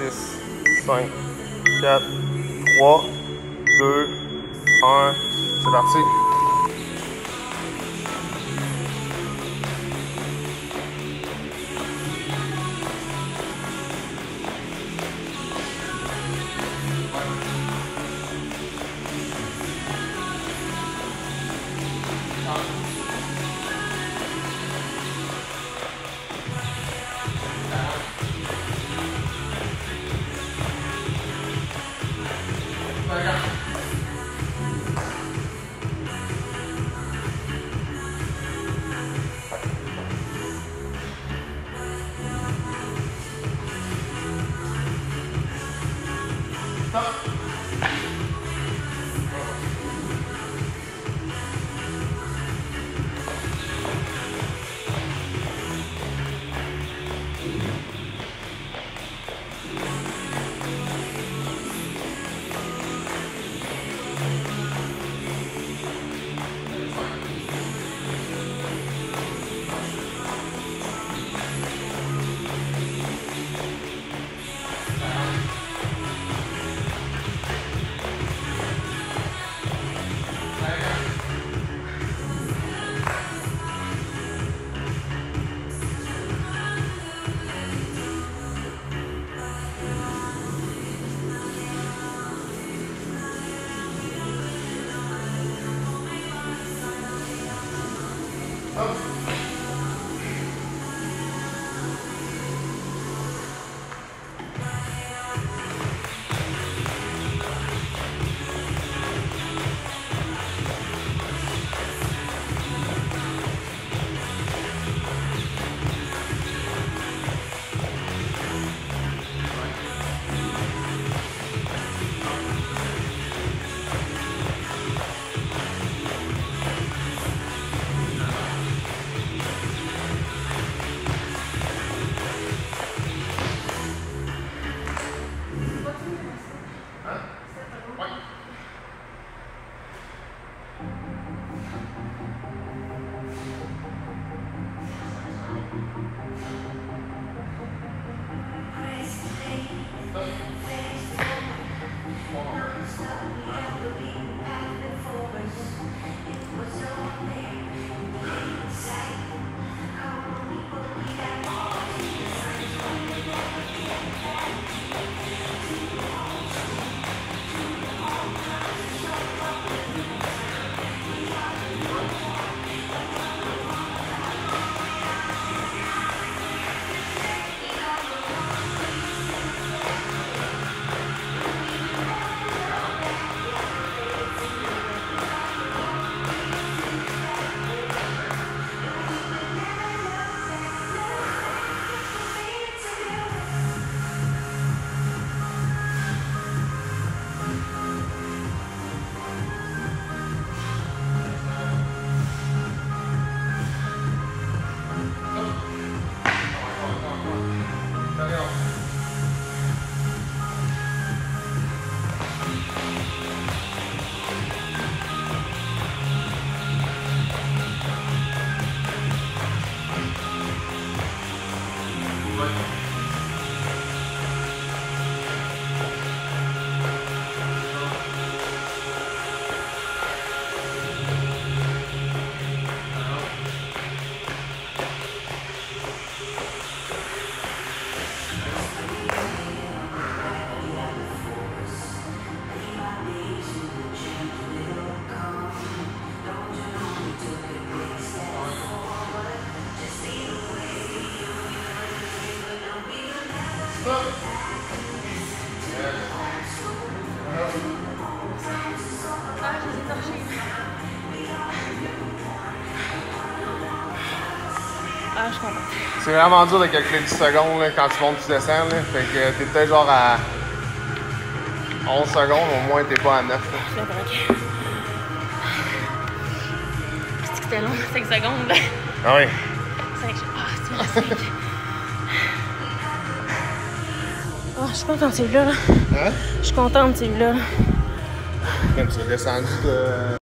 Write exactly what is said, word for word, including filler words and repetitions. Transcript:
six, cinq, quatre, trois, deux, un, c'est parti. Ah, je suis contente. C'est vraiment dur de calculer dix secondes là, quand tu montes tu descends. Là. Fait que t'es peut-être genre à onze secondes, au moins t'es pas à neuf. Je suis correct. C'est que c'était long, cinq secondes. Là. Ah oui. cinq. Ah, c'est vrai, cinq. Ah, je suis contente de celui-là. Là. Hein? Je suis contente de celui-là. Même tu es descendu de...